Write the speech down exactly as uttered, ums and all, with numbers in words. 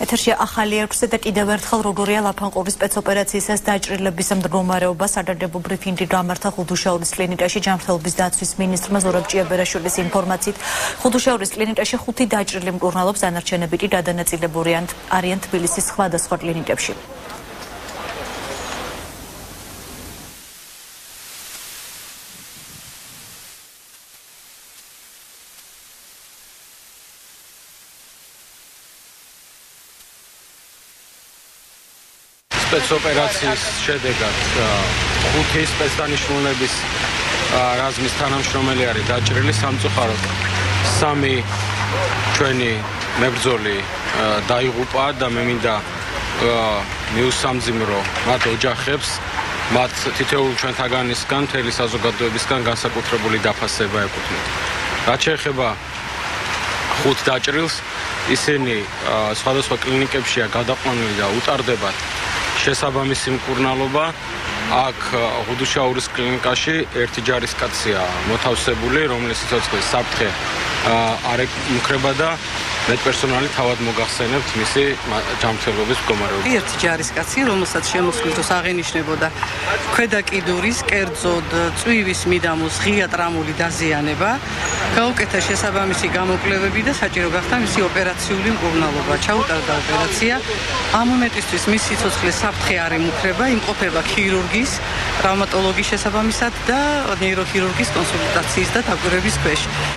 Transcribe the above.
ეთერში ახალი ექვსი და კიდევ ერთხელ როგორია ლაფანყურის სპეცოპერაციისას დაჭრილების მდგომარეობა სადარდებო ბრიფინგი გამართა ხუდუშაურის კლინიკაში ჯანმრთელობის დაცვის მინისტრმა ზურაბ ჭიაბერაშვილის ინფორმაციით ხუდუშაურის კლინიკაში ხუთი დაჭრილი მკურნალობს, დანარჩენები კი გადანაწილებული არიან თბილისის სხვადასხვა კლინიკებში. სპეცოპერაციის შედეგად ხუთი სპეცდანიშნულების რაზმის თანამშრომელი არის დაჭრილი სამწუხაროდ სამი ჩვენი მებრძოლი დაიღუპა და მე მინდა მიუსამძიმრო მათ ოჯახებს, მათ თითოეულ ჩვენთაგანისგან, მთელი საზოგადოებისგან განსაკუთრებული დაფასება ეკუთვნით. რაც შეეხება ხუთ დაჭრილს, ისინი სხვადასხვა კლინიკებშია გადაყვანილი და უტარდებათ შესაბამისი მკურნალობა. აქ ხუდუშაურის კლინიკაში ერთი ჯარისკაცია მოთავსებული, რომლის სიცოცხლის საფრთხე არ ემუქრება და მეტპერსონალი თავად მოგახსენებთ მისი ჯანმრთელობის მდგომარეობა. ერთი ჯარისკაცი, რომელსაც შემოსვლის დროს აღენიშნებოდა ქვედა კიდურის, კერძოდ წვივის მიდამოს ღია ტრამული დაზიანება, გაუკეთა შესაბამისი გამოკვლევები და საჭირო გახდა მისი ოპერაციული მკურნალობა. ჩაუტარდა ოპერაცია. ამ მომენტისთვის მისი სიცოცხლის საფრთხე არ ემუქრება, იმყოფება ქირურგის, ტრავმატოლოგის შესაბამისად და ნეიროქირურგის კონსულტაციის და დაკვირვების ქვეშ.